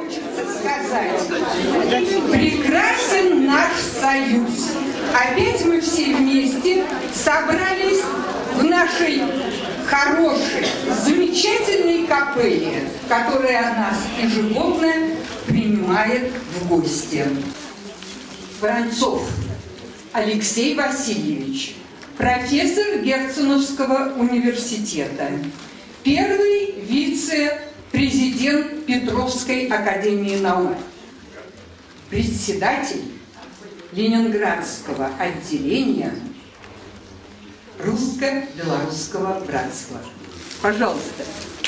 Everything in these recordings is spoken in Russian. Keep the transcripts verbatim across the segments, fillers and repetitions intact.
хочется сказать. Прекрасен наш союз. Опять мы все вместе собрались в нашей хорошей, замечательной капелле, которая нас ежегодно принимает в гости. Воронцов Алексей Васильевич, профессор Герценовского университета, первый вице-президент Петровской академии наук, председатель Ленинградского отделения Русско-Белорусского братства. Пожалуйста.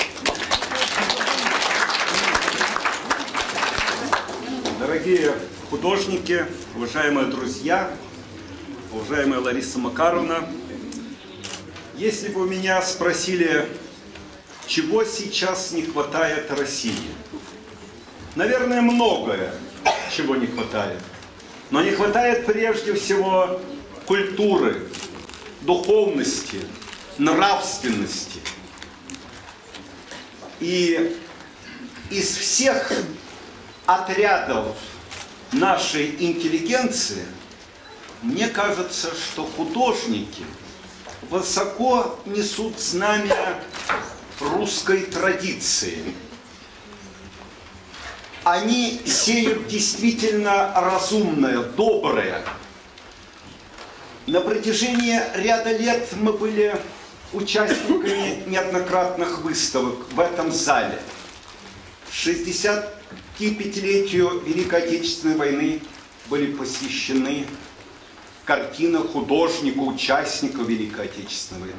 Дорогие художники, уважаемые друзья, уважаемая Лариса Макаровна, если бы у меня спросили, чего сейчас не хватает России, наверное, многое, чего не хватает. Но не хватает прежде всего культуры, духовности, нравственности. И из всех отрядов нашей интеллигенции, мне кажется, что художники высоко несут знамя русской традиции. Они сеют действительно разумное, доброе. На протяжении ряда лет мы были участниками неоднократных выставок в этом зале. шестидесятипятилетию Великой Отечественной войны были посвящены картины художнику, участнику Великой Отечественной войны.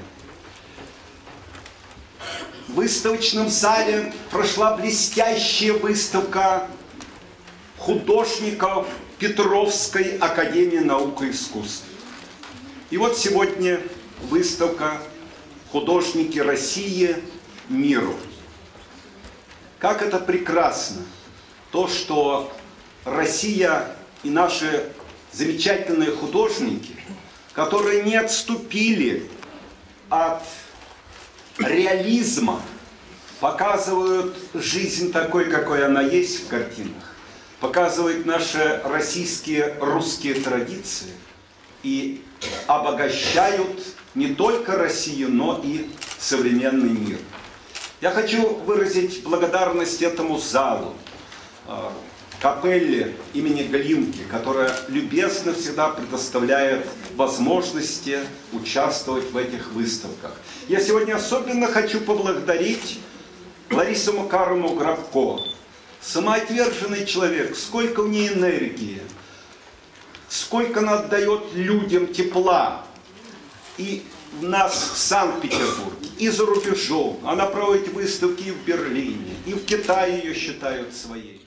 В выставочном зале прошла блестящая выставка художников Петровской академии наук и искусств. И вот сегодня выставка «Художники России миру». Как это прекрасно, то, что Россия и наши замечательные художники, которые не отступили от реализма, показывают жизнь такой, какой она есть в картинах, показывают наши российские, русские традиции и обогащают не только Россию, но и современный мир. Я хочу выразить благодарность этому залу, капелле имени Глинки, которая любезно всегда предоставляет возможности участвовать в этих выставках. Я сегодня особенно хочу поблагодарить Ларису Макаровну Грабко. Самоотверженный человек, сколько в ней энергии, сколько она отдает людям тепла. И в нас в Санкт-Петербурге, и за рубежом. Она проводит выставки и в Берлине, и в Китае ее считают своей.